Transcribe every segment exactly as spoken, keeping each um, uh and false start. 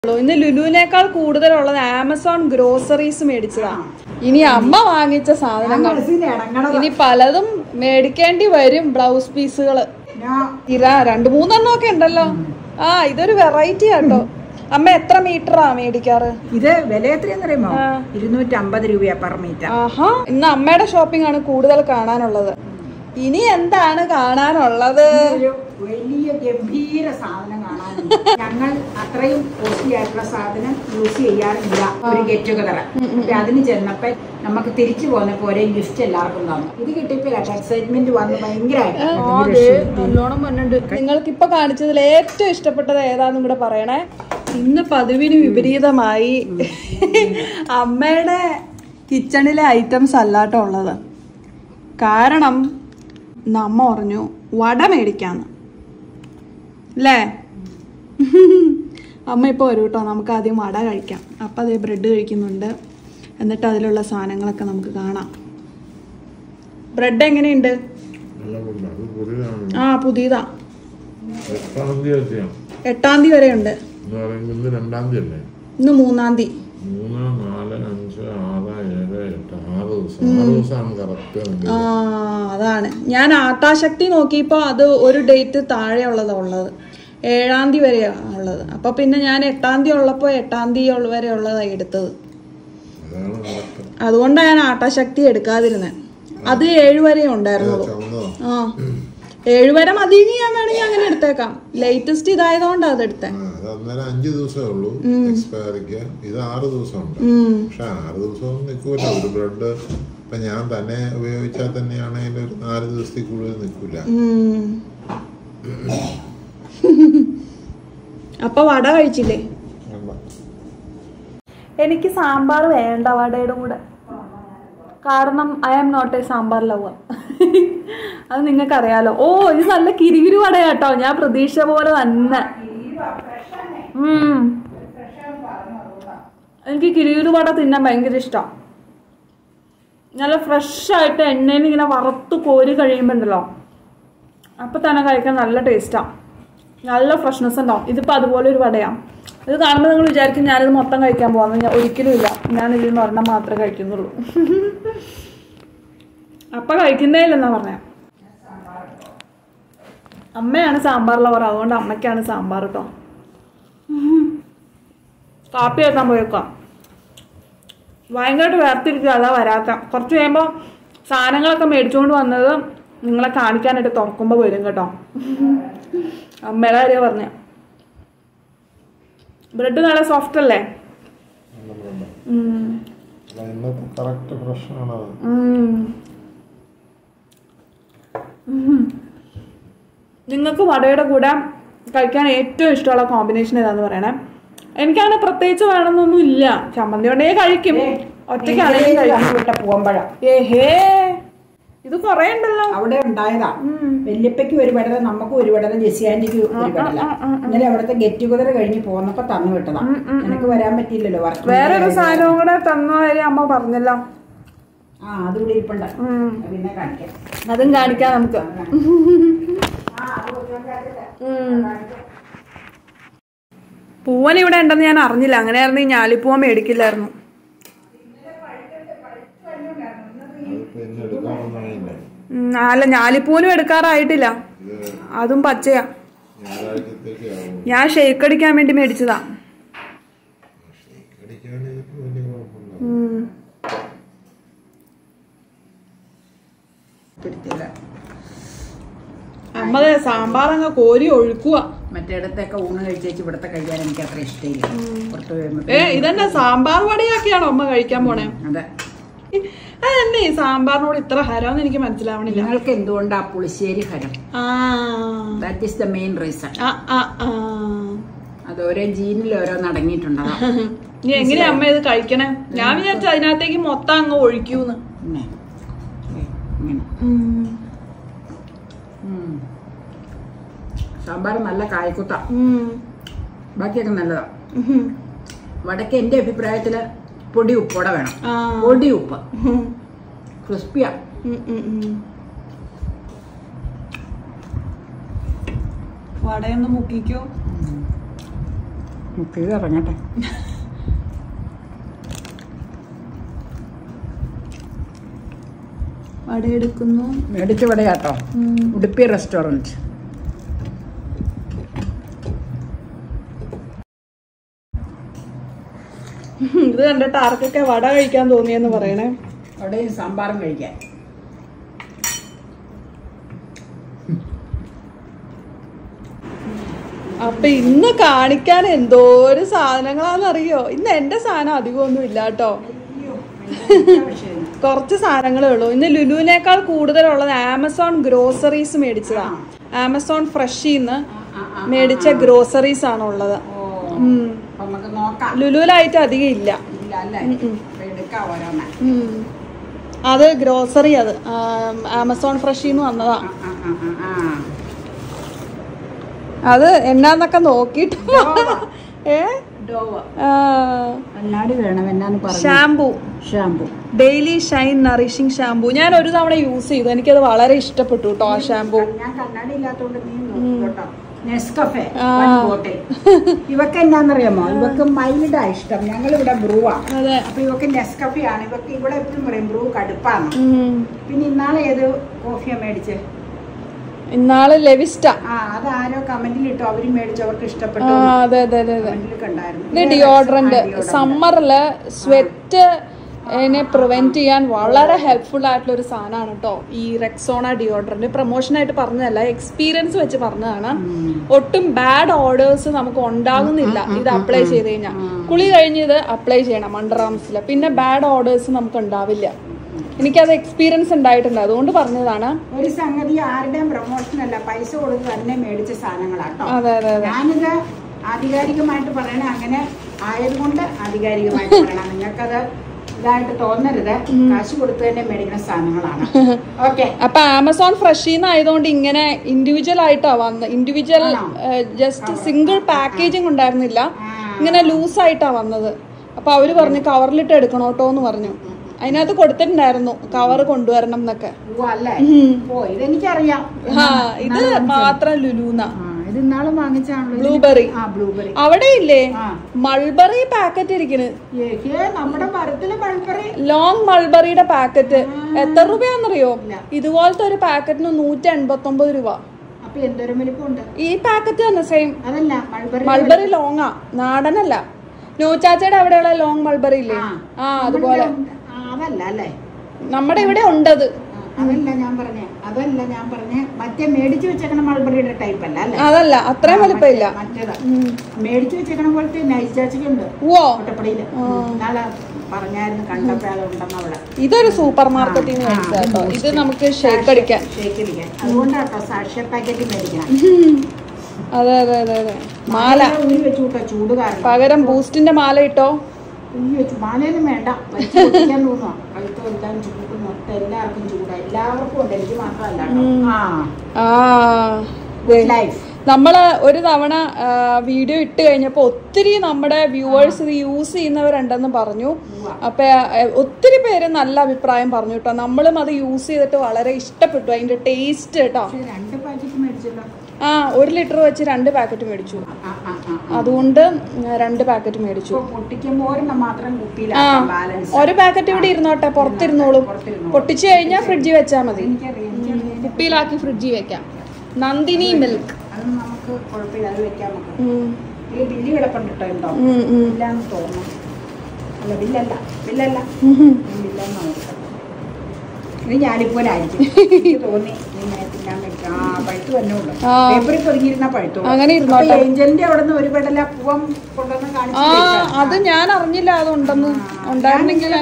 ഇന്ന് ലുലുവിനേക്കാൾ കൂടുതലുള്ളത് ആമസോൺ ഗ്രോസറീസ് മേടിച്ചതാ. ഇനി അമ്മ വാങ്ങിച്ച സാധനങ്ങൾ ഇനി പലതും മേടിക്കേണ്ടി വരും. ബ്ലൗസ് പീസുകള് ഇര രണ്ടു മൂന്നെണ്ണം ഒക്കെ ഉണ്ടല്ലോ. ആ ഇതൊരു വെറൈറ്റി ആട്ടോ. അമ്മ എത്ര മീറ്ററാ മേടിക്കാറ്? ഇത് വില എത്രയാന്ന് അറിയുമോ? ഇരുന്നൂറ്റി അമ്പത് രൂപയാ പെർ മീറ്റർ. ആഹാ, ഇന്ന് അമ്മയുടെ ഷോപ്പിംഗ് ആണ് കൂടുതൽ കാണാനുള്ളത്. ഇനി എന്താണ് കാണാനുള്ളത്? വലിയ ഗംഭീര സാധനം കാണാനുണ്ട്. ഞങ്ങൾ അത്രയും കോസ്റ്റ്ലി ആയിട്ടുള്ള സാധനം യൂസ് ചെയ്യാറില്ല ഒരു ഗെറ്റ് ടുഗദർ. അപ്പൊ അതിന് ചെന്നപ്പോ നമുക്ക് തിരിച്ചു പോന്നപ്പോ ഒരേ ഗിഫ്റ്റ് എല്ലാവർക്കും തന്നു. ഇത് കിട്ടിയപ്പോ എക്സൈറ്റ്മെന്റ് വന്ന് ഭയങ്കരമായിട്ട് നല്ലോണം വന്നിട്ടുണ്ട്. നിങ്ങൾക്ക് ഇപ്പൊ കാണിച്ചതിൽ ഏറ്റവും ഇഷ്ടപ്പെട്ടത് ഏതാന്നും കൂടെ പറയണേ. ഇന്ന് പതിവിന് വിപരീതമായി അമ്മയുടെ കിച്ചണിലെ ഐറ്റംസ് അല്ലാട്ടോ ഉള്ളത്. കാരണം നമ്മ പറഞ്ഞു വട മേടിക്കാന്ന് അല്ലേ? അമ്മ ഇപ്പോൾ വരും കേട്ടോ. നമുക്ക് ആദ്യം വട കഴിക്കാം. അപ്പം അതേ ബ്രെഡ് കഴിക്കുന്നുണ്ട്. എന്നിട്ട് അതിലുള്ള സാധനങ്ങളൊക്കെ നമുക്ക് കാണാം. ബ്രെഡ് എങ്ങനെയുണ്ട്? ആ പുതിയതാ. എട്ടാം തീയതി വരെ ഉണ്ട്. ഇന്ന് മൂന്നാം തീയതി. ആ അതാണ് ഞാൻ ആട്ടാശക്തി നോക്കിയപ്പോ അത് ഒരു ഡേറ്റ് താഴെ ഉള്ളതാ ഉള്ളത്. ഏഴാം തീയതി വരെയാ ഉള്ളത്. അപ്പൊ പിന്നെ ഞാൻ എട്ടാം തീയതി ഉള്ളപ്പോ എട്ടാം തീയതി വരെ ഉള്ളതാ എടുത്തത്. അതുകൊണ്ടാണ് ഞാൻ ആട്ടാശക്തി എടുക്കാതിരുന്നത്. അത് ഏഴു വരെ ഉണ്ടായിരുന്നുള്ളൂ. ആ ഏഴു വരെ മതി. ഞാൻ വേണമെങ്കിൽ അങ്ങനെ എടുത്തേക്കാം. ലേറ്റസ്റ്റ് ഇതായതുകൊണ്ട് അത് എടുത്തേ. അഞ്ചു ദിവസമേ ഉള്ളൂ എക്സ്പയറിക്ക്. ഇത് ആറ് ദിവസമുണ്ട്. പക്ഷെ ആറ് ദിവസം നിൽക്കൂല. ഒരു ബ്രെഡ് ഇപ്പൊ ഞാൻ തന്നെ ഉപയോഗിച്ചാൽ തന്നെയാണെങ്കിൽ ഒരു നാല് ദിവസത്തിൽ കൂടുതൽ നിൽക്കൂല. അപ്പൊ വട കഴിച്ചില്ലേ? എനിക്ക് സാമ്പാർ വേണ്ട വടയുടെ കൂടെ. കാരണം I am not a sambar lover. അത് നിങ്ങൾക്ക് അറിയാലോ. ഓ ഇത് നല്ല കിരികിരി വടയാട്ടോ. ഞാൻ പ്രതീക്ഷ പോലെ തന്നെ. എനിക്ക് കിരികിരി വട തിന്നാൻ ഭയങ്കര ഇഷ്ടം. നല്ല ഫ്രഷ് ആയിട്ട് എണ്ണയിൽ ഇങ്ങനെ വറുത്ത് കോരി കഴിയുമ്പോ ഉണ്ടല്ലോ, അപ്പൊ തന്നെ കഴിക്കാൻ നല്ല ടേസ്റ്റാ. നല്ല ഫ്രഷ്നെസ് ഉണ്ടാവും. ഇതിപ്പോ അതുപോലെ ഒരു വടയാണ്. ഇത് കാണുമ്പോൾ നിങ്ങൾ വിചാരിക്കും ഞാനിത് മൊത്തം കഴിക്കാൻ പോകാന്ന്. ഞാൻ ഒരിക്കലും ഇല്ല. ഞാൻ ഇതിൽ ഒരെണ്ണം മാത്രമേ കഴിക്കുന്നുള്ളൂ. അപ്പൊ കഴിക്കുന്നേ ഇല്ലെന്നാ പറഞ്ഞ. അമ്മയാണ് സാമ്പാർ ലവർ. അതുകൊണ്ട് അമ്മയ്ക്കാണ് സാമ്പാർ കേട്ടോ. കാപ്പി കഴിക്കാൻ പോയേക്കാം. ഭയങ്കരമായിട്ട് വേർതിരിക്കുക. അതാ വരാത്ത. കുറച്ച് കഴിയുമ്പോൾ സാധനങ്ങളൊക്കെ മേടിച്ചുകൊണ്ട് വന്നത് നിങ്ങളെ കാണിക്കാനായിട്ട് തുറക്കുമ്പോൾ വരും കേട്ടോ. അമ്മയുടെ കാര്യം പറഞ്ഞ. ബ്രെഡ് നല്ല സോഫ്റ്റ് അല്ലേ? നിങ്ങൾക്ക് വടയുടെ കൂടെ കഴിക്കാൻ ഏറ്റവും ഇഷ്ടമുള്ള കോമ്പിനേഷൻ ഏതാന്ന് പറയണേ. എനിക്കങ്ങനെ പ്രത്യേകിച്ച് വേണമെന്നൊന്നും ഇല്ല. ചമ്മന്തി കൊണ്ടേ കഴിക്കും. ഒറ്റയ്ക്കാണെങ്കിൽ പോകുമ്പോഴാ. ഏഹേ ഇത് കൊറേ ഉണ്ടല്ലോ. അവിടെ ഉണ്ടായതാ. വല്യപ്പയ്ക്ക് ഒരു പടല, നമുക്കും ഒരു പടല, ജെസിയാന്റിക്ക് ഒരു പടല. ഇന്നലെ അവിടുത്തെ ഗെറ്റ് ടുഗദർ കഴിഞ്ഞ് പോന്നപ്പോ തന്നു വിട്ടതാ. എനിക്ക് വരാൻ പറ്റിയില്ലല്ലോ. വേറൊരു സാധനവും കൂടെ തന്ന കാര്യം അമ്മ പറഞ്ഞല്ലോ. ആ അതുകൂടി ഇരിപ്പുണ്ട്. പിന്നെ കാണിക്കാം. അതും കാണിക്കാം നമുക്ക്. പൂവൻ ഇവിടെ ഉണ്ടെന്ന് ഞാൻ അറിഞ്ഞില്ല. അങ്ങനെയായിരുന്നു ഈ ഞാലിപ്പൂവൻ മേടിക്കില്ലായിരുന്നു. അല്ല ഞാലിപ്പൂവനും എടുക്കാറായിട്ടില്ല. അതും പച്ചയാ. ഞാൻ ഷേക്ക് അടിക്കാൻ വേണ്ടി മേടിച്ചതാ. അമ്മ സാമ്പാർ അങ്ങ് കോരി ഒഴുക്കുക. മറ്റേടത്തൊക്കെ ഊണ് കഴിച്ചേച്ച് ഇവിടത്തെ കഴിക്കാൻ എനിക്ക് അത്ര ഇഷ്ടമില്ല. പുറത്ത് വരുമ്പോ ഏ ഇതെന്നെ സാമ്പാർ വടയാക്കിയാണോ അമ്മ കഴിക്കാൻ പോണേ? അതെ. അതെന്നെ ഈ സാമ്പാറിനോട് ഇത്ര ഹരമെന്ന് എനിക്ക് മനസ്സിലാവണില്ല. നിങ്ങൾക്ക് എന്തുകൊണ്ടാ പുളിശ്ശേരി ഹരം? That is the main reason. അത് ഓരോ ജീനിൽ ഓരോന്ന് അടങ്ങിയിട്ടുണ്ടാവും. നീ എങ്ങനെയാ അമ്മ ഇത് കഴിക്കണേ? ഞാൻ വിചാരിച്ചു അതിനകത്തേക്ക് മൊത്തം അങ്ങ് ഒഴിക്കൂന്ന്. സാമ്പാർ നല്ല കായക്കുത്ത. ബാക്കിയൊക്കെ നല്ലതാ. വടക്ക് എന്റെ അഭിപ്രായത്തില് പൊടി ഉപ്പോടെ വേണം. പൊടി ഉപ്പ് ക്രിസ്പിയാ. വടയൊന്ന് മുക്കിക്കോ. ഇത് ഇറങ്ങട്ടെ. വട എടുക്കുന്നു. മേടിച്ച വട കേട്ടോ, ഉടുപ്പി റെസ്റ്റോറൻറ്റ്. ഇത് കണ്ടിട്ട് ആർക്കൊക്കെ വട കഴിക്കാൻ തോന്നിയെന്ന് പറയണേ. വടയും സാമ്പാറും കഴിക്കാൻ. അപ്പൊ ഇന്ന് കാണിക്കാൻ എന്തോരം സാധനങ്ങളാന്നറിയോ? ഇന്ന് എന്റെ സാധനം അധികമൊന്നും ഇല്ല കേട്ടോ, കുറച്ച് സാധനങ്ങളേ ഉള്ളൂ. ഇന്ന് ലുലുവിനേക്കാൾ കൂടുതലുള്ളത് ആമസോൺ ഗ്രോസറീസ് മേടിച്ചതാ. ആമസോൺ ഫ്രഷിന്ന് മേടിച്ച ഗ്രോസറീസ് ആണ് ഉള്ളത്. ലുലുവിലായിട്ട് അധികം ഇല്ല. അത് ഗ്രോസറി, അത് ആമസോൺ ഫ്രഷിന്ന് വന്നതാ. അത് എന്നാന്നൊക്കെ നോക്കിട്ട് ഏ shampoo shampoo daily shine nourishing shampoo ഞാൻ ഒരു തവണ യൂസ് ചെയ്തു, എനിക്കത് വളരെ ഇഷ്ടപ്പെട്ടു കേട്ടോ ആ ഷാംപൂ. ഞാൻ കണ്ണാടി ഇല്ലാത്തോണ്ട് നെസ്കഫേ ഇവക്ക് എന്നാന്നറിയാമോ, ഇവക്ക് മൈൽഡാ ഇഷ്ടം. ഞങ്ങളിവിടെ ബ്രൂവാ. അപ്പൊ ഇവക്ക് നെസ്കഫേ ആണ്. ഇവക്ക് ഇവിടെ എപ്പോഴും പറയും ബ്രൂ കടുപ്പാണ്. പിന്നെ ഇന്നാളെ ഏത് കോഫിയാ മേടിച്ചേ? ഇന്നാള് ലെവിസ്റ്റ. ആ അത് ആരോ കമന്റിൽ ഇട്ടു, അവര് മേടിച്ചു, അവർക്ക് ഇഷ്ടപ്പെട്ടു. അതെ അതെ അതെ കണ്ടായിരുന്നു. ഇത് ഡിയോഡ്രന്റ് സമ്മറില് സ്വെറ്റ് നെ പ്രിവെന്റ് ചെയ്യാൻ വളരെ ഹെൽപ്ഫുൾ ആയിട്ടുള്ള ഒരു സാധനമാണ് കേട്ടോ ഈ റെക്സോണ ഡിയോഡ്രന്റ്. പ്രൊമോഷൻ ആയിട്ട് പറഞ്ഞതല്ല, എക്സ്പീരിയൻസ് വെച്ച് പറഞ്ഞതാണ്. ഒട്ടും ബാഡ് ഓർഡേഴ്സ് നമുക്ക് ഉണ്ടാകുന്നില്ല ഇത് അപ്ലൈ ചെയ്ത് കഴിഞ്ഞാൽ. കുളി കഴിഞ്ഞ് ഇത് അപ്ലൈ ചെയ്യണം അണ്ടർ ആംസില്, പിന്നെ ബാഡ് ഓർഡേഴ്സ് നമുക്ക് ഉണ്ടാവില്ല. എനിക്കത് എക്സ്പീരിയൻസ് ഉണ്ടായിട്ടുണ്ട്, അതുകൊണ്ട് പറഞ്ഞതാണ്. ഒരു സംഗതി ആരുടെയും പ്രൊമോഷൻ അല്ല, പൈസ കൊടുത്ത് തന്നെ മേടിച്ച സാധനങ്ങളാട്ടോ. അതെ അതെ അതെ. ഞാനിത് ആധികാരികമായിട്ട് പറയണ, അങ്ങനെ ആയതുകൊണ്ട് ആധികാരികമായിട്ട് പറയണം. നിങ്ങൾക്കത് ഇതായിട്ട് തോന്നരുത്, കാശ് കൊടുത്ത് തന്നെ മേടിക്കുന്ന സാധനങ്ങളാണ്. ഓക്കെ. അപ്പൊ ആമസോൺ ഫ്രഷിന്ന് ആയതുകൊണ്ട് ഇങ്ങനെ ഇൻഡിവിജ്വൽ ആയിട്ടാ വന്നത്. ഇൻഡിവിജ്വൽ ജസ്റ്റ് സിംഗിൾ പാക്കേജിങ് ഉണ്ടായിരുന്നില്ല, ഇങ്ങനെ ലൂസ് ആയിട്ടാ വന്നത്. അപ്പൊ അവര് പറഞ്ഞു കവറിലിട്ട് എടുക്കണോട്ടോ എന്ന് പറഞ്ഞു. അതിനകത്ത് കൊടുത്തിട്ടുണ്ടായിരുന്നു കവർ കൊണ്ടുവരണം എന്നൊക്കെ. ഇതെനിക്കറിയാം. ആ ഇത് മാത്രം ലുലൂന്ന. ബ്ലൂബെറി അവിടെ ഇല്ലേ മൾബറി പാക്കറ്റ് ഇരിക്കണ്, നമ്മുടെ മരത്തില് മൾബറി, ലോങ് മൾബറിയുടെ പാക്കറ്റ്. എത്ര രൂപയാന്നറിയോ? ഇതുപോലത്തെ ഒരു പാക്കറ്റിന് നൂറ്റി എൺപത്തി ഒമ്പത് രൂപ. ഈ പാക്കറ്റ് തന്നെ സെയിം. മൾബറി ലോങ്ങാ, നാടനല്ല. നോച്ചാച്ചയുടെ അവിടെയുള്ള ലോങ് മൾബറി ഇല്ലേ, ആ അതുപോലെ. നമ്മുടെ ഇവിടെ ഉണ്ടത്. അതല്ല ഞാൻ പറഞ്ഞേ, അതല്ല ഞാൻ പറഞ്ഞേ മറ്റേ മേടിച്ചു വെച്ചേക്കണ മൾബറിയുടെ ടൈപ്പ് അല്ല അല്ലേ? അതല്ല, അത്രയും വലുപ്പമില്ല. മറ്റേതാ മേടിച്ചു വെച്ചേക്കണ പോലത്തെ നൈസ് ചാച്ചക്കുണ്ട് കോട്ടപ്പടിയില്. നാളെ പറഞ്ഞായിരുന്നു കണ്ടപ്പോ അതുണ്ടെന്ന് അവിടെ. ഇതൊരു സൂപ്പർ മാർക്കറ്റിൽ നിന്ന് മേടിച്ചാട്ടോ. ഇത് നമുക്ക് ഷേക്ക് അടിക്കാൻ ഷേക്ക് അടിക്കാൻ അതുകൊണ്ടാട്ടോ സാഷ പാക്കറ്റ് മേടിക്കണം. അതെ അതെ അതെ അതെ. മാല ഊരി വെച്ചു കൂട്ടോ ചൂട് കാരണം. പകരം ബൂസ്റ്റിന്റെ മാല ഇട്ടോ. ഊരി വെച്ചു. മാലയൊന്നും വേണ്ട, വലിക്കാൻ തോന്നുവാ. കഴുത്തോ എല്ലാം ചൂട്, മൊത്തം എല്ലാവർക്കും ചൂടാ. എല്ലാവർക്കും ഉണ്ട്, എനിക്ക് മാത്രമല്ല. നമ്മള് ഒരു തവണ വീഡിയോ ഇട്ട് കഴിഞ്ഞപ്പോ ഒത്തിരി നമ്മുടെ വ്യൂവേഴ്സ് ഇത് യൂസ് ചെയ്യുന്നവരുണ്ടെന്ന് പറഞ്ഞു. അപ്പൊ ഒത്തിരി പേര് നല്ല അഭിപ്രായം പറഞ്ഞു കേട്ടോ. നമ്മളും അത് യൂസ് ചെയ്തിട്ട് വളരെ ഇഷ്ടപ്പെട്ടു, അതിന്റെ ടേസ്റ്റ് കേട്ടോ. രണ്ട് പാക്കറ്റ് മേടിച്ചല്ലോ. ആ ഒരു ലിറ്റർ വെച്ച് രണ്ട് പാക്കറ്റ് മേടിച്ചു, അതുകൊണ്ട് രണ്ട് പാക്കറ്റ് മേടിച്ചു. ആ ഒരു പാക്കറ്റ് ഇവിടെ ഇരുന്നോട്ടെ, പുറത്തിരുന്നോളും. പൊട്ടിച്ചു കഴിഞ്ഞാൽ ഫ്രിഡ്ജിൽ വെച്ചാൽ മതി, കുപ്പിയിലാക്കി ഫ്രിഡ്ജിൽ വെക്കാം. നന്ദിനി മിൽക്ക് അങ്ങനെ ഇരുന്നോട്ടെ. അത് ഞാൻ അറിഞ്ഞില്ല അതുണ്ടെന്ന്. ഉണ്ടായിരുന്നെങ്കിൽ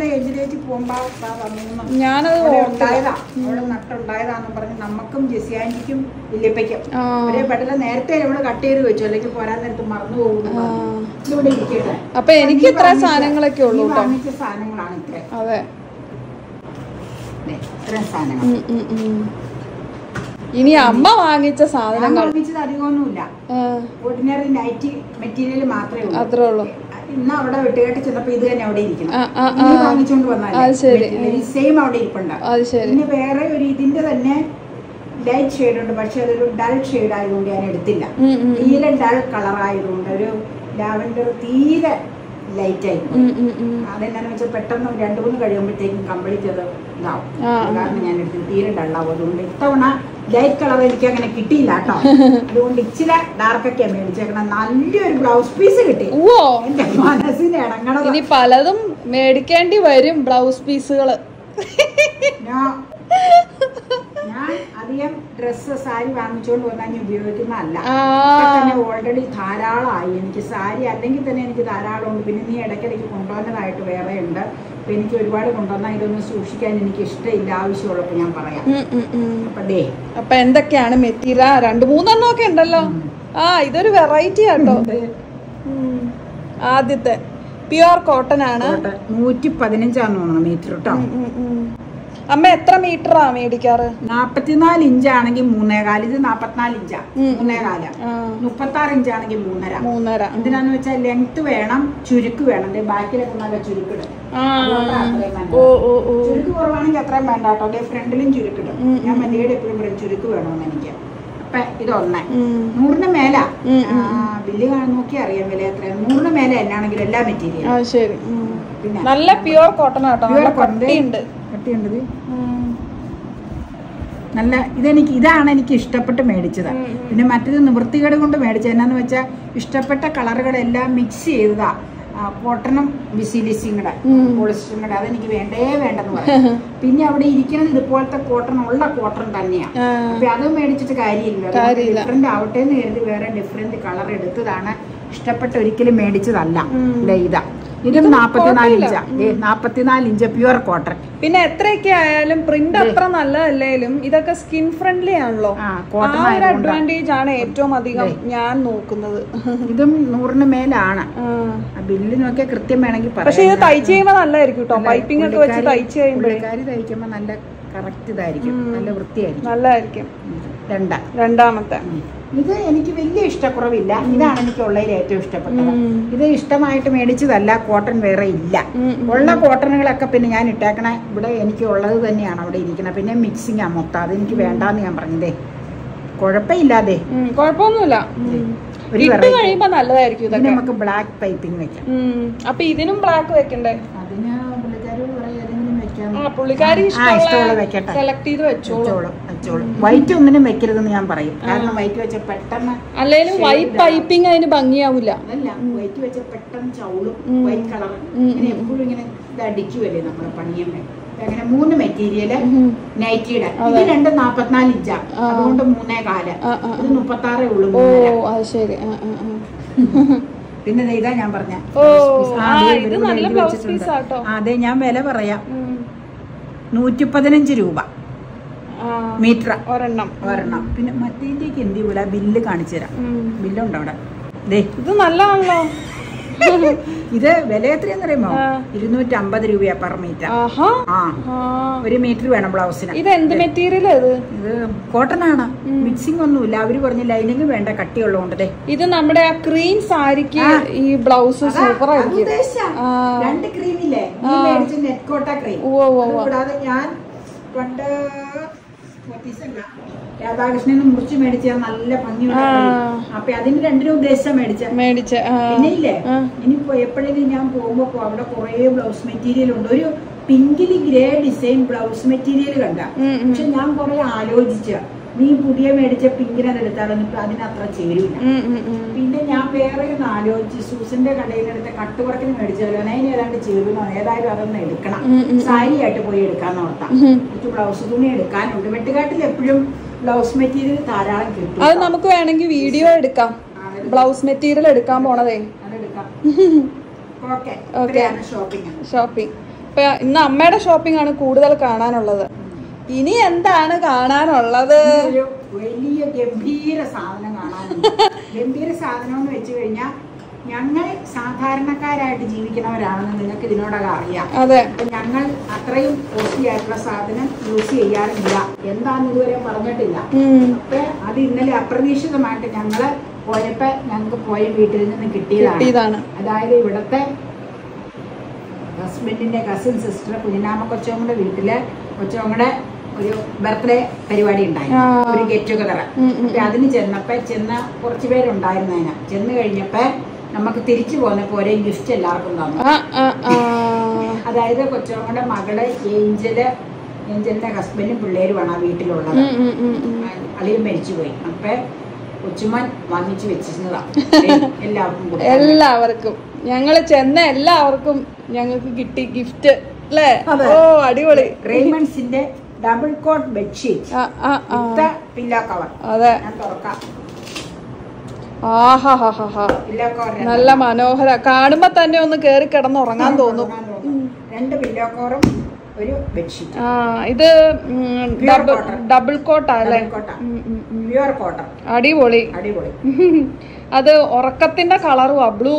ഞാനത് നട്ടുണ്ടായതാന്ന് പറഞ്ഞ് നമുക്കും ജെസിയാനിക്കും ഇല്ലിപ്പയ്ക്കും ഒരേ പെടല നേരത്തെ നമ്മള് കട്ട് ചെയ്ത് വെച്ചു, അല്ലെങ്കിൽ പോരാൻ നേരത്ത് മറന്നു പോകുന്നു. ഇവിടെ ഇരിക്കട്ടെ. അപ്പൊ എനിക്ക് ഇത്ര സാധനങ്ങളൊക്കെ ഉള്ളൂ. സാധനങ്ങളാണ് ഇത്ര. അതെ, ഇത്രയും സാധനങ്ങൾ. ഇനി അമ്മ വാങ്ങിച്ച സാധനങ്ങൾ വാങ്ങിച്ചത് അധികമൊന്നുമില്ല, ഓർഡിനറി നൈറ്റി മെറ്റീരിയൽ മാത്രമേ ഉള്ളൂ. അത്രേ ഉള്ളൂ. ഇന്ന് അവിടെ വെട്ടുകെട്ട് ചെന്നപ്പോ ഇത് തന്നെ അവിടെ ഇരിക്കണം, വാങ്ങിച്ചോണ്ട് വന്നാൽ സെയിം അവിടെ ഇരിപ്പുണ്ട്. പിന്നെ വേറെ ഒരു ഇതിന്റെ തന്നെ ലൈറ്റ് ഷെയ്ഡ് ഉണ്ട്, പക്ഷെ അതൊരു ഡൾ ഷെയ്ഡ് ആയതുകൊണ്ട് ഞാൻ എടുത്തില്ല. തീരെ ഡൾ കളർ ആയതുകൊണ്ട് ഒരു ലാവൻഡർ തീരെ ലൈറ്റായി അതെന്നാന്ന് വെച്ചാൽ പെട്ടെന്ന് രണ്ടു മൂന്ന് കഴിയുമ്പോഴത്തേക്കും കംപ്ലീറ്റ് അത് ഇതാവും. കാരണം ഞാൻ എടുത്ത് തീരെ ഡള്ളാവും. അതുകൊണ്ട് ഇത്തവണ ലൈറ്റ് കളർ എനിക്ക് അങ്ങനെ കിട്ടിയില്ല കേട്ടോ. അതുകൊണ്ട് ഇച്ചിരി ഡാർക്കൊക്കെയാ മേടിച്ചേക്കണം. നല്ലൊരു ബ്ലൗസ് പീസ് കിട്ടി. എന്റെ മനസ്സിന് ഇടങ്ങണം. ഇനി പലതും മേടിക്കേണ്ടി വരും ബ്ലൗസ് പീസുകള്. ഞാൻ അധികം ഡ്രസ്സ് സാരി വാങ്ങിച്ചുകൊണ്ട് വന്നാൽ ഞാൻ ഉപയോഗിക്കുന്നതല്ല. തന്നെ ഓൾറെഡി ധാരാളമായി എനിക്ക് സാരി. അല്ലെങ്കിൽ തന്നെ എനിക്ക് ധാരാളം ഉണ്ട്. പിന്നെ നീ ഇടയ്ക്കിടയ്ക്ക് കൊണ്ടുവന്നതായിട്ട് വേറെ ഉണ്ട്. അപ്പൊ എനിക്ക് ഒരുപാട് കൊണ്ടുവന്നാൽ ഇതൊന്നും സൂക്ഷിക്കാൻ എനിക്ക് ഇഷ്ടമില്ല. ആവശ്യമുള്ളപ്പോ ഞാൻ പറയാം. അപ്പൊ ഡേ അപ്പൊ എന്തൊക്കെയാണ് മെറ്റീരിയൽ? രണ്ടു മൂന്നെണ്ണം ഒക്കെ ഉണ്ടല്ലോ. ആ ഇതൊരു വെറൈറ്റി ആട്ടോ. ആദ്യത്തെ പ്യുവർ കോട്ടൺ ആണ്. നൂറ്റി പതിനഞ്ചാന്ന് തോന്നുന്നു മീറ്റർ കേട്ടോ. അമ്മ എത്ര മീറ്ററാ മേടിക്കാറ്? നാപ്പത്തിനാല് ഇഞ്ചാണെങ്കിൽ മൂന്നേകാല്. ഇത് നാപ്പത്തിനാല് ഇഞ്ചാ. മൂന്നേകാല്. മുപ്പത്തി ആറ് ഇഞ്ചാണെങ്കിൽ മൂന്നര. മൂന്നര എന്തിനാന്ന് വെച്ചാൽ ലെങ്ത് വേണം, ചുരുക്ക് വേണം. ബാക്കിലൊക്കെ നല്ല ചുരുക്കിടും. ചുരുക്ക് കുറവാണെങ്കിൽ അത്രയും വേണ്ട കേട്ടോ. അല്ലെ ഫ്രണ്ടിലും ചുരുക്കിടും. ഞാൻ മല്ലികയുടെ എപ്പോഴും പറയും ചുരുക്ക് വേണമെന്ന് എനിക്ക്. അപ്പൊ ഇതൊന്നേ നൂറിന് മേല ബില്ല് നോക്കി അറിയാം വില എത്രയാണ്. നൂറിന് മേല എന്നാണെങ്കിലും എല്ലാ മെറ്റീരിയലും. ശരി. പിന്നെ നല്ല പ്യുവർ കോട്ടൺ ആട്ടോ. കട്ടിയുണ്ട്. കട്ടിയുണ്ട്. നല്ല ഇതെനിക്ക് ഇതാണ് എനിക്ക് ഇഷ്ടപ്പെട്ട് മേടിച്ചത്. പിന്നെ മറ്റേത് നിവൃത്തികേട് കൊണ്ട് മേടിച്ചത് എന്നാന്ന് വെച്ചാൽ ഇഷ്ടപ്പെട്ട കളറുകളെല്ലാം മിക്സ് ചെയ്തതാ. കോട്ടണും ബിസിലിസിയും കൂടെ പോളിസ്റ്ററും കൂടെ അതെനിക്ക് വേണ്ടേ വേണ്ടെന്ന് പറയാം. പിന്നെ അവിടെ ഇരിക്കുന്നത് ഇതുപോലത്തെ കോട്ടൺ ഉള്ള കോട്ടൺ തന്നെയാണ്. അപ്പൊ അത് മേടിച്ചിട്ട് കാര്യമില്ല. ഡിഫറെന്റ് ആവട്ടെ എന്ന് കരുതി വേറെ ഡിഫറെന്റ് കളർ എടുത്തതാണ്. ഇഷ്ടപ്പെട്ട ഒരിക്കലും മേടിച്ചതല്ല. ഇതാ ഇതും നാപ്പത്തിനാല് ഇഞ്ചാ. നാപ്പത്തിനാല് ഇഞ്ച് പ്യുവർ കോട്ടൺ. പിന്നെ എത്രയൊക്കെ ആയാലും പ്രിന്റ് അത്ര നല്ലതല്ലേലും ഇതൊക്കെ സ്കിൻ ഫ്രണ്ട്ലി ആണല്ലോ. അഡ്വാൻറ്റേജ് ആണ് ഏറ്റവും അധികം ഞാൻ നോക്കുന്നത്. ഇതും നൂറിന് മേലാണ്. ബില്ല് നോക്കിയാൽ കൃത്യം വേണമെങ്കിൽ പറയാം. പക്ഷെ ഇത് തയ്ച്ച് ചെയ്യുമ്പോ നല്ലതായിരിക്കും കേട്ടോ. പൈപ്പിംഗ് ഒക്കെ വെച്ച് തയ്ച്ച് കഴിയുമ്പോഴേ തയ്ക്കുമ്പോ നല്ല കറക്റ്റ് ഇതായിരിക്കും. നല്ല വൃത്തിയായിരിക്കും. നല്ലതായിരിക്കും. രണ്ടാ രണ്ടാമത്തെ ഇത് എനിക്ക് വലിയ ഇഷ്ടക്കുറവില്ല. ഇതാണ് എനിക്ക് ഉള്ളതിൽ ഏറ്റവും ഇഷ്ടപ്പെട്ടത്. ഇത് ഇഷ്ടമായിട്ട് മേടിച്ചതല്ല. കോട്ടൺ വേറെ ഇല്ല. ഉള്ള കോട്ടണുകളൊക്കെ പിന്നെ ഞാൻ ഇട്ടേക്കണ ഇവിടെ എനിക്ക് ഉള്ളത് തന്നെയാണ് അവിടെ ഇരിക്കുന്നത്. പിന്നെ മിക്സിങ് ആ മൊത്തം അതെനിക്ക് വേണ്ടാന്ന് ഞാൻ പറഞ്ഞതേ. കുഴപ്പമില്ലാതെ കുഴപ്പമൊന്നുമില്ല. കഴിയുമ്പോ നല്ലതായിരിക്കും. ഇതിന് നമുക്ക് ബ്ലാക്ക് പൈപ്പിംഗ് വെക്കാം. അപ്പൊ ഇതിനും ബ്ലാക്ക് വെക്കണ്ടേ? അതിന് പുള്ളിക്കാരോട് പറയാം ഏതെങ്കിലും വെക്കാം. പുള്ളിക്കാരി ഇഷ്ടമുള്ള വെക്കട്ടെ. സെലക്ട് ചെയ്ത് വെച്ചോളൂ. വൈറ്റ് ഒന്നിനും വെക്കരുതെന്ന് ഞാൻ പറയും. കാരണം വൈറ്റ് വെച്ച പെട്ടെന്ന് അല്ലെങ്കിലും വൈറ്റ് പൈപ്പിംഗ് അതിന് ഭംഗിയാവില്ല. അതല്ല വൈറ്റ് വെച്ച പെട്ടെന്ന് ചൗളും വൈറ്റ് കളർ ഇങ്ങനെ എപ്പോഴും ഇങ്ങനെ ഇത് അടിക്കുമല്ലേ നമ്മള് പണിയമ്മ. അങ്ങനെ മൂന്ന് മെറ്റീരിയല് നൈറ്റിയുടെ. ഇത് രണ്ട് നാപ്പത്തിനാല് ഇഞ്ചാ. അതുകൊണ്ട് മൂന്നേ കാല്. ഇത് മുപ്പത്തി ആറേ ഉള്ളൂ. ശരി. പിന്നെ ഇതാ ഞാൻ പറഞ്ഞ അതെ ഞാൻ വില പറയാം. നൂറ്റി പതിനഞ്ച് രൂപ മീറ്റർ ഒരെണ്ണം ഒരെണ്ണം. പിന്നെ മറ്റേക്ക് എന്ത് പോലെ ബില്ല് കാണിച്ചു തരാം. ബില്ലുണ്ടോ അവിടെ? ഇത് നല്ലതാണല്ലോ. ഇത് വില എത്രയാന്ന് അറിയുമോ? ഇരുന്നൂറ്റി അമ്പത് രൂപയാ പെർ മീറ്റർ. ആ ഒരു മീറ്റർ വേണം ബ്ലൗസിന്. ഇത് എന്ത് മെറ്റീരിയൽ? ഇത് കോട്ടൺ ആണ്. മിക്സിംഗ് ഒന്നുമില്ല. അവര് പറഞ്ഞ ലൈനിങ് വേണ്ട കട്ടിയുള്ളതുകൊണ്ട്. ഇത് നമ്മുടെ ആ ക്രീം സാരിക്ക് ഈ ബ്ലൗസ് സൂപ്പർ ആയിരിക്കും. രണ്ട് ക്രീമില്ലേ മേടിച്ച നെറ്റ് കോട്ട ക്രീം. കൂടാതെ ഞാൻ പണ്ട് രാധാകൃഷ്ണന് മുറിച്ച് മേടിച്ച നല്ല ഭംഗിയുള്ള. അപ്പൊ അതിന് രണ്ടിനും ഉദ്ദേശിച്ച മേടിച്ച മേടിച്ച പിന്നെ ഇല്ലേ ഇനിയിപ്പോ എപ്പോഴെങ്കിലും ഞാൻ പോകുമ്പോ അവിടെ കുറെ ബ്ലൗസ് മെറ്റീരിയൽ ഉണ്ട്. ഒരു പിങ്കില് ഗ്രേ ഡിസൈൻ ബ്ലൗസ് മെറ്റീരിയൽ കണ്ട. പക്ഷെ ഞാൻ കുറെ ആലോചിച്ച നീ പുതിയ മേടിച്ച പിങ്കിനത് എടുത്താലൊന്നും അതിനത്ര ചേരൂല. പിന്നെ ഞാൻ വേറെ ഒന്ന് ആലോചിച്ച് സൂസിന്റെ കടയിലെടുത്ത കട്ടുപുറക്കിന് മേടിച്ചാലോ അതിന് ഏതാണ്ട് ചേരുന്നോ. ഏതായാലും അതൊന്ന് എടുക്കണം. സാരി ആയിട്ട് പോയി എടുക്കാന്ന് ഓർത്താം. എനിക്ക് ബ്ലൗസ് തുണി എടുക്കാനുണ്ട്. വെട്ടുകാട്ടിൽ എപ്പോഴും ബ്ലൗസ് മെറ്റീരിയൽ ധാരാളം കിട്ടും. അത് നമുക്ക് വേണമെങ്കിൽ വീഡിയോ എടുക്കാം. ബ്ലൗസ് മെറ്റീരിയൽ എടുക്കാൻ പോണതേ. അതെടുക്കാം. ഷോപ്പിംഗ് ഷോപ്പിംഗ് ഇപ്പൊ ഇന്ന് അമ്മയുടെ ഷോപ്പിംഗ് ആണ് കൂടുതൽ കാണാനുള്ളത്. ഇനി എന്താണ് കാണാനുള്ളത്? വലിയ ഗംഭീര സാധനം കാണാനുണ്ട്. ഗംഭീര സാധനം എന്ന് വെച്ച് കഴിഞ്ഞാൽ ഞങ്ങൾ സാധാരണക്കാരായിട്ട് ജീവിക്കുന്നവരാണെന്ന് നിങ്ങൾക്ക് ഇതിനോടൊക്കെ അറിയാം. അതെ. ഞങ്ങൾ അത്രയും കോസ്റ്റ്ലി ആയിട്ടുള്ള സാധനം യൂസ് ചെയ്യാറില്ല. എന്താന്ന് ഇതുവരെ പറഞ്ഞിട്ടില്ല. അപ്പൊ അത് ഇന്നലെ അപ്രതീക്ഷിതമായിട്ട് ഞങ്ങള് പോയപ്പോ ഞങ്ങൾക്ക് പോയ വീട്ടിൽ നിന്ന് കിട്ടിയതാണ്. അതായത് ഇവിടത്തെ ഹസ്ബൻഡിന്റെ കസിൻ സിസ്റ്റർ കുഞ്ഞിനാമ കൊച്ചോങ്ങളുടെ വീട്ടില് കൊച്ചോങ്ങളുടെ ഒരു ബർത്ത്ഡേ പരിപാടി ഉണ്ടായി. ഒരു ഗെറ്റ് ടുഗദർ. അപ്പൊ അതിന് ചെന്നപ്പോ ചെന്ന കുറച്ചു പേരുണ്ടായിരുന്നതിന് ചെന്ന് കഴിഞ്ഞപ്പോ നമുക്ക് തിരിച്ചു പോന്നപ്പോ ഒരേ ഗിഫ്റ്റ് എല്ലാവർക്കും തന്നു. അതായത് കൊച്ചമ്മയുടെ മകള് ഏഞ്ചല് ഏഞ്ചലിന്റെ ഹസ്ബൻഡും പിള്ളേരുമാണ് ആ വീട്ടിലുള്ളത്. അളിയും മരിച്ചുപോയി. അപ്പൊ കൊച്ചുമാൻ വാങ്ങിച്ചു വെച്ചിരുന്നതാ എല്ലാവർക്കും എല്ലാവർക്കും ഞങ്ങള് ചെന്ന എല്ലാവർക്കും ഞങ്ങൾക്ക് കിട്ടി ഗിഫ്റ്റ് അല്ലേ? ഓ അടിപൊളി. റെയ്മൺസിന്റെ double cot bedsheet, pillow cover. അതെ, ഞാൻ തുറക്കാം. ആഹാ ഹാ ഹാ, നല്ല മനോഹര. കാണുമ്പോ തന്നെ ഒന്ന് കേറി കിടന്ന് ഉറങ്ങാൻ തോന്നും. രണ്ട് പില്ലോ കവറും ഒരു ബെഡ്ഷീറ്റ്. ആ ഇത് ഡബിൾ കോട്ടാ അല്ലേ? Pure cotton. അടിപൊളി അടിപൊളി. അത് ഉറക്കത്തിന്റെ കളറുവാ, ബ്ലൂ.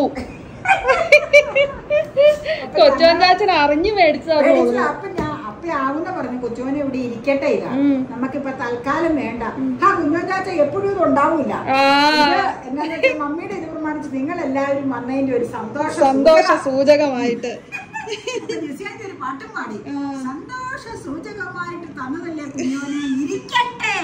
കൊച്ചോൻ ചാച്ചൻ അറിഞ്ഞു മേടിച്ചതാ. അപ്പൊ ഞാൻ അപ്പൊ ആവുന്ന പറഞ്ഞു കൊച്ചോനെ ഇവിടെ ഇരിക്കട്ടെ, ഇതാ നമുക്കിപ്പൊ തൽക്കാലം വേണ്ട. ആ കുഞ്ഞോൻ ചാച്ച എപ്പോഴും ഇത് ഉണ്ടാവൂല. എന്നാ മമ്മിയുടെ ഇത് പ്രമാണിച്ച് നിങ്ങൾ എല്ലാവരും വന്നതിന്റെ ഒരു സന്തോഷ സന്തോഷ സൂചകമായിട്ട് ഒരു പാട്ടും പാടി സന്തോഷ സൂചകമായിട്ട് തന്നതല്ലേ കുഞ്ഞോനെ, ഇരിക്കട്ടെ.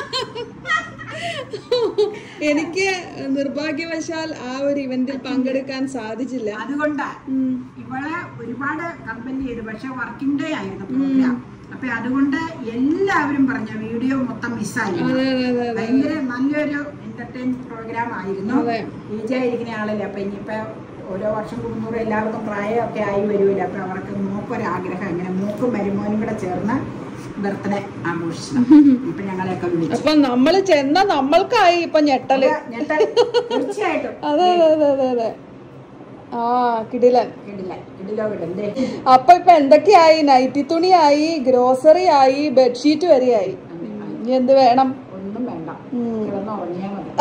എനിക്ക് നിർഭാഗ്യവശാൽ ആ ഒരു ഇവന്റിൽ പങ്കെടുക്കാൻ സാധിച്ചില്ല. അതുകൊണ്ടാ ഇവളെ ഒരുപാട് കമ്പനി ചെയ്തു, പക്ഷെ വർക്കിംഗ് ഡേ ആയിരുന്നു പ്രോഗ്രാം. അപ്പൊ അതുകൊണ്ട് എല്ലാവരും പറഞ്ഞ വീഡിയോ മൊത്തം മിസ്സായി. ഭയങ്കര നല്ലൊരു എന്റർടൈൻ പ്രോഗ്രാം ആയിരുന്നു. ഈജായിരിക്കുന്ന ആളല്ലേ. അപ്പൊ ഇനിയിപ്പോ ഓരോ വർഷം കൂടുന്നൂറ് എല്ലാവർക്കും പ്രായമൊക്കെ ആയി വരുമല്ലോ. അപ്പൊ അവർക്ക് മൂക്കൊരാഗ്രഹം, ഇങ്ങനെ മൂക്കും മരുമോനും കൂടെ ചേർന്ന് ബർത്ത്ഡേ ആഘോഷിച്ചു. ഇപ്പൊ ഞങ്ങളെയൊക്കെ വിളിച്ചു. അപ്പൊ നമ്മള് ചെന്ന നമ്മൾക്കായി ഇപ്പൊ ഞെട്ടല്. തീർച്ചയായിട്ടും. അതെ അതെ അതെ അതെ. ആ കിടിലൻ കിടിലൻ കിടിലോ കിടണ്ടേ. അപ്പൊ ഇപ്പൊ എന്തൊക്കെയായി? നൈറ്റി തുണിയായി, ഗ്രോസറി ആയി, ബെഡ്ഷീറ്റ് വരെയായി. ഇനി എന്ത് വേണം? ഒന്നും വേണ്ട, കിടന്ന് ഉറങ്ങിയാൽ മതി.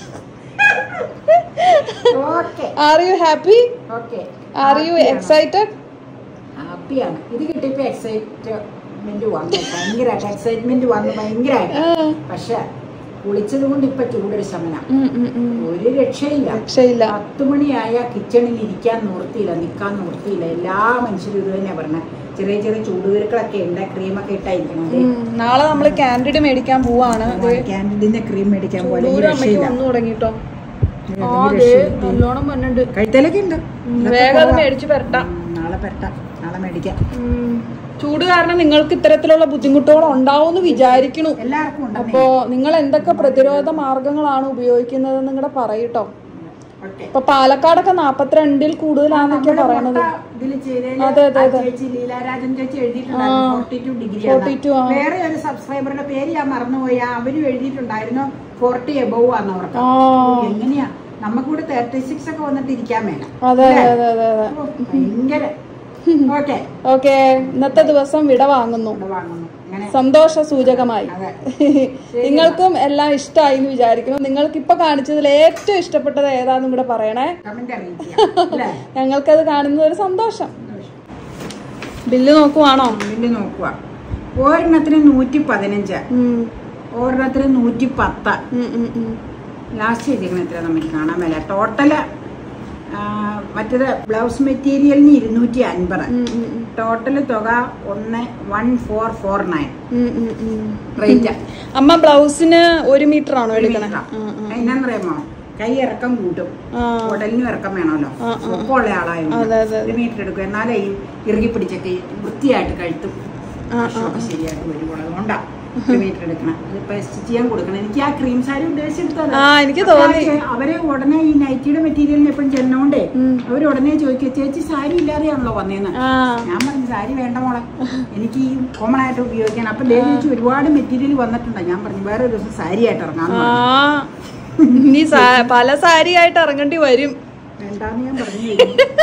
Are you happy? Okay. Are you excited? ഹാപ്പിയാണ്. ഇത് കിട്ടിയപ്പോ എക്സൈറ്റ്മെന്റ് വന്നു, ഭയങ്കരമായിട്ട് എക്സൈറ്റ്മെന്റ് വന്നു ഭയങ്കരമായിട്ട്. പക്ഷെ കുളിച്ചത് കൊണ്ട് ഇപ്പൊ ചൂടൊരു ശമനം. ഒരു രക്ഷയില്ല. രക്ഷയില്ല. പത്ത് മണിയായ കിച്ചണിൽ ഇരിക്കാൻ നിവൃത്തിയില്ല, നിക്കാൻ നിവൃത്തിയില്ല. എല്ലാ മനുഷ്യരും ഇത് തന്നെ പറഞ്ഞ ചെറിയ ചെറിയ ചൂടുകരുക്കളൊക്കെ ഉണ്ട്, ക്രീമൊക്കെ ഇട്ടായിരിക്കണം. നാളെ നമ്മള് കാൻഡിഡ് മേടിക്കാൻ പോവാണ്. കാൻഡിഡിന്റെ ക്രീം മേടിക്കാൻ പോലെ വന്നു തുടങ്ങിട്ടോ. നല്ലോണം വന്നിട്ടുണ്ട്. കഴുത്തലൊക്കെ ഉണ്ട്. വേഗം മേടിച്ചു പെരട്ടാം. നാളെ പെരട്ടാം, നാളെ മേടിക്കാം. ചൂട് കാരണം നിങ്ങൾക്ക് ഇത്തരത്തിലുള്ള ബുദ്ധിമുട്ടുകൾ ഉണ്ടാവുമെന്ന് വിചാരിക്കണു എല്ലാവർക്കും. അപ്പോ നിങ്ങൾ എന്തൊക്കെ പ്രതിരോധ മാർഗങ്ങളാണ് ഉപയോഗിക്കുന്നത് നിങ്ങളുടെ പറയൂട്ടോ. ഇപ്പൊ പാലക്കാടൊക്കെ നാപ്പത്തിരണ്ടിൽ കൂടുതലാന്നൊക്കെ പറയണത്. അതെ അതെ അതെ. Forty two. വേറെ ഒരു സബ്സ്ക്രൈബറുടെ പേര് ഞാൻ മറന്നുപോയി. അവരും എഴുതിയിട്ടുണ്ടായിരുന്നു ഫോർട്ടി എബവ് ആന്നവർക്ക്. എങ്ങനെയാ നമുക്കൂടെ തേർട്ടി സിക്സ് ഒക്കെ വന്നിട്ട് ഇരിക്കാൻ വേണം. അതെ അതെ അതെ അതെ. ഭയങ്കര. ഓക്കെ, ഇന്നത്തെ ദിവസം വിട വാങ്ങുന്നു സന്തോഷ സൂചകമായി. നിങ്ങൾക്കും എല്ലാം ഇഷ്ടമായി എന്ന് വിചാരിക്കുന്നു. നിങ്ങൾക്ക് ഇപ്പൊ കാണിച്ചതിൽ ഏറ്റവും ഇഷ്ടപ്പെട്ടത് ഏതാന്നും കൂടെ പറയണേ. ഞങ്ങൾക്കത് കാണുന്നത് ഒരു സന്തോഷം. ബില്ല് നോക്കുവാണോ? ബില്ല് നോക്കുക. ഒരെണ്ണത്തിന് നൂറ്റി പതിനഞ്ച്, ഒരെണ്ണത്തിന് നൂറ്റി പത്ത്. ലാസ്റ്റ് ചെയ്തിരിക്കുന്ന എത്ര നമുക്ക് കാണാൻ മേല. ടോട്ടല് മറ്റേത് ബ്ലൗസ് മെറ്റീരിയലിന് ഇരുന്നൂറ്റി അൻപത്. ടോട്ടല് തുക ഒന്ന് one four four nine rate. അമ്മ ബ്ലൗസിന് ഒരു മീറ്റർ ആണോ എടുക്കണേ? എന്നാന്നറിയാമോ, കൈ ഇറക്കം കൂട്ടും, ഉടലിനും ഇറക്കം വേണമല്ലോ. ഒപ്പമുള്ള ആളായിരുന്നു ഒരു മീറ്റർ എടുക്കും. എന്നാലേ ഈ ഇറുകി പിടിച്ചൊക്കെ വൃത്തിയായിട്ട് കഴുത്തും ശരിയായിട്ട് വരുമ്പോൾ അതുകൊണ്ടാ മീറ്റർ എടുക്കണം. അതിപ്പോ സ്റ്റിച്ച് ചെയ്യാൻ കൊടുക്കണം. എനിക്ക് ആ ക്രീം സാരി ഉദ്ദേശിച്ചെടുത്തത്. അവരെ ഉടനെ ഈ നൈറ്റിയുടെ മെറ്റീരിയലിന് എപ്പോഴും ചെന്നോണ്ടേ അവര് ഉടനെ ചോദിക്കുക, ചേച്ചി സാരി ഇല്ലാതെയാണല്ലോ വന്നേന്ന്. ഞാൻ പറഞ്ഞു സാരി വേണ്ട മോളെ, എനിക്ക് ഈ കോമൺ ആയിട്ട് ഉപയോഗിക്കാൻ. അപ്പൊ ലേഡീസ് ഒരുപാട് മെറ്റീരിയൽ വന്നിട്ടുണ്ട്. ഞാൻ പറഞ്ഞു വേറെ ഒരു ദിവസം സാരി ആയിട്ട് ഇറങ്ങാം. നീ പല സാരി ആയിട്ട് ഇറങ്ങേണ്ടി വരും. വേണ്ടാന്ന് ഞാൻ പറഞ്ഞു.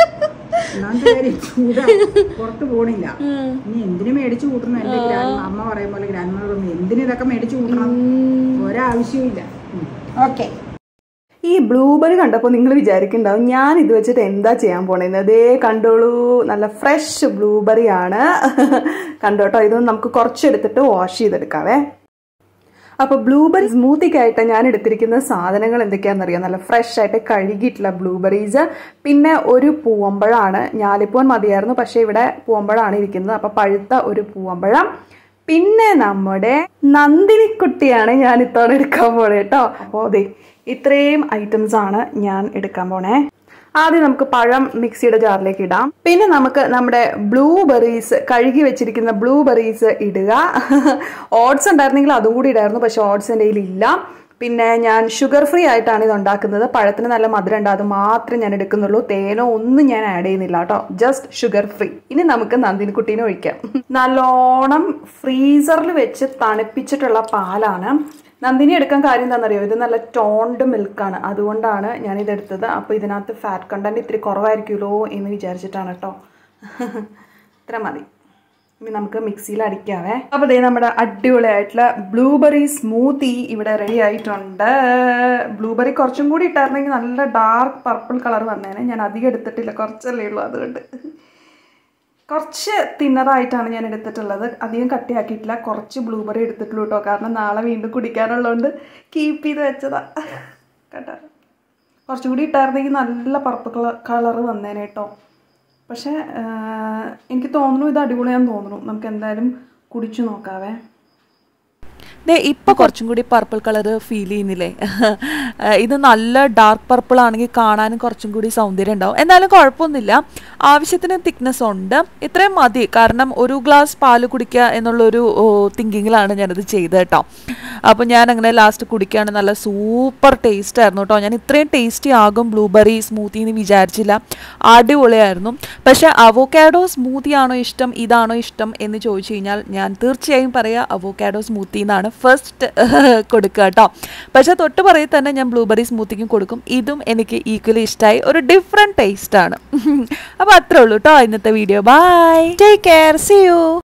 ചൂടാ, പുറത്ത് പോണില്ല. ഇനി എന്തിനു മേടിച്ചു കൂട്ടണം? എന്റെ ഗ്രാൻഡ് അമ്മ പറയും പോലെ ഗ്രാൻഡ് മദർ എന്തിനു ഇതൊക്കെ മേടിച്ചു കൂട്ടണം? ഒരാവശ്യമില്ല. ഓക്കെ. ഈ ബ്ലൂബെറി കണ്ടപ്പോൾ നിങ്ങൾ വിചാരിക്കുന്നുണ്ടാവും ഞാൻ ഇത് വെച്ചിട്ട് എന്താ ചെയ്യാൻ പോണേന്ന്. അതേ കണ്ടോളൂ, നല്ല ഫ്രഷ് ബ്ലൂബെറി ആണ്. കണ്ടോട്ടോ, ഇതൊന്ന് നമുക്ക് കുറച്ചെടുത്തിട്ട് വാഷ് ചെയ്തെടുക്കാവേ. അപ്പോൾ ബ്ലൂബെറി സ്മൂത്തിക്കായിട്ട് ഞാൻ എടുത്തിരിക്കുന്ന സാധനങ്ങൾ എന്തൊക്കെയാണെന്നറിയാം. നല്ല ഫ്രഷ് ആയിട്ട് കഴുകിയിട്ടുള്ള ബ്ലൂബെറീസ്, പിന്നെ ഒരു പൂവമ്പഴമാണ്. ഞാലിപ്പൂവൻ മതിയായിരുന്നു, പക്ഷേ ഇവിടെ പൂവമ്പഴമാണ് ഇരിക്കുന്നത്. അപ്പോൾ പഴുത്ത ഒരു പൂവമ്പഴം, പിന്നെ നമ്മുടെ നന്ദിനിക്കുട്ടിയാണ് ഞാൻ ഇത്തവണ എടുക്കാൻ പോണേ കേട്ടോ. അപ്പോൾ അതെ ഇത്രയും ഐറ്റംസ് ആണ് ഞാൻ എടുക്കാൻ പോണേ. ആദ്യം നമുക്ക് പഴം മിക്സിയുടെ ജാറിലേക്ക് ഇടാം. പിന്നെ നമുക്ക് നമ്മുടെ ബ്ലൂബെറീസ്, കഴുകി വെച്ചിരിക്കുന്ന ബ്ലൂബെറീസ് ഇടുക. ഓട്സ് ഉണ്ടായിരുന്നെങ്കിൽ അതും കൂടി ഇടായിരുന്നു, പക്ഷെ ഓട്സ് എൻ്റെ കയ്യിലില്ല. പിന്നെ ഞാൻ ഷുഗർ ഫ്രീ ആയിട്ടാണ് ഇത് ഉണ്ടാക്കുന്നത്. പഴത്തിന് നല്ല മധുരം ഉണ്ട്, അത് മാത്രമേ ഞാൻ എടുക്കുന്നുള്ളൂ. തേനോ ഒന്നും ഞാൻ ആഡ് ചെയ്യുന്നില്ല കേട്ടോ, ജസ്റ്റ് ഷുഗർ ഫ്രീ. ഇനി നമുക്ക് നന്ദിനിക്കുട്ടീനെ ഒഴിക്കാം. നല്ലോണം ഫ്രീസറിൽ വെച്ച് തണുപ്പിച്ചിട്ടുള്ള പാലാണ്. നന്ദിനി എടുക്കാൻ കാര്യം എന്താണെന്നറിയോ, ഇത് നല്ല ടോൺഡ് മിൽക്കാണ്, അതുകൊണ്ടാണ് ഞാനിതെടുത്തത്. അപ്പോൾ ഇതിനകത്ത് ഫാറ്റ് കണ്ടന്റ് ഇത്തിരി കുറവായിരിക്കുമല്ലോ എന്ന് വിചാരിച്ചിട്ടാണ് കേട്ടോ. ഇത്ര മതി. ഇനി നമുക്ക് മിക്സിയിൽ അടിക്കാവേ. അപ്പോൾ ദേ നമ്മുടെ അടിപൊളിയായിട്ടുള്ള ബ്ലൂബെറി സ്മൂത്തി ഇവിടെ റെഡി ആയിട്ടുണ്ട്. ബ്ലൂബെറി കുറച്ചും കൂടി ഇട്ടായിരുന്നെങ്കിൽ നല്ല ഡാർക്ക് പർപ്പിൾ കളർ വന്നേനെ. ഞാൻ അധികം എടുത്തിട്ടില്ല, കുറച്ചല്ലേ ഉള്ളൂ, അതുകൊണ്ട് കുറച്ച് തിന്നറായിട്ടാണ് ഞാൻ എടുത്തിട്ടുള്ളത്. അധികം കട്ടിയാക്കിയിട്ടില്ല, കുറച്ച് ബ്ലൂബെറി എടുത്തിട്ടുള്ളൂ കേട്ടോ. കാരണം നാളെ വീണ്ടും കുടിക്കാനുള്ളതുകൊണ്ട് കീപ്പ് ചെയ്ത് വെച്ചതാ കേട്ടോ. കുറച്ചും കൂടി ഇട്ടായിരുന്നെങ്കിൽ നല്ല പർപ്പിൾ കളർ കളർ വന്നേനെ കേട്ടോ. പക്ഷേ എനിക്ക് തോന്നുന്നു ഇത് അടിപൊളിയാന്ന് തോന്നുന്നു. നമുക്ക് എന്തായാലും കുടിച്ചു നോക്കാവേ. ദേ ഇപ്പോൾ കുറച്ചും കൂടി പർപ്പിൾ കളർ ഫീൽ ചെയ്യുന്നില്ലേ? ഇത് നല്ല ഡാർക്ക് പർപ്പിൾ ആണെങ്കിൽ കാണാനും കുറച്ചും കൂടി സൗന്ദര്യം ഉണ്ടാവും. എന്നാലും കുഴപ്പമൊന്നുമില്ല, ആവശ്യത്തിന് തിക്നെസ് ഉണ്ട്. ഇത്രയും മതി, കാരണം ഒരു ഗ്ലാസ് പാല് കുടിക്കുക എന്നുള്ളൊരു തിങ്കിങ്ങിലാണ് ഞാനത് ചെയ്തത് കേട്ടോ. അപ്പോൾ ഞാൻ അങ്ങനെ ലാസ്റ്റ് കുടിക്കുകയാണ്. നല്ല സൂപ്പർ ടേസ്റ്റ് ആയിരുന്നു കേട്ടോ. ഞാൻ ഇത്രയും ടേസ്റ്റി ആകും ബ്ലൂബെറി സ്മൂത്തി എന്ന് വിചാരിച്ചില്ല. അടിപൊളിയായിരുന്നു. പക്ഷേ അവോക്കാഡോ സ്മൂത്തി ആണോ ഇഷ്ടം, ഇതാണോ ഇഷ്ടം എന്ന് ചോദിച്ചു കഴിഞ്ഞാൽ ഞാൻ തീർച്ചയായും പറയുക അവോക്കാഡോ സ്മൂത്തി എന്നാണ് ഫസ്റ്റ് കൊടുക്കുക കേട്ടോ. പക്ഷെ തൊട്ട് പറയിൽ തന്നെ ഞാൻ ബ്ലൂബെറി സ്മൂത്തിക്കും കൊടുക്കും. ഇതും എനിക്ക് ഈക്വലി ഇഷ്ടമായി, ഒരു ഡിഫറെൻറ്റ് ടേസ്റ്റ് ആണ്. അപ്പോൾ അത്രേ ഉള്ളൂ കേട്ടോ ഇന്നത്തെ video. Bye, take care, see U.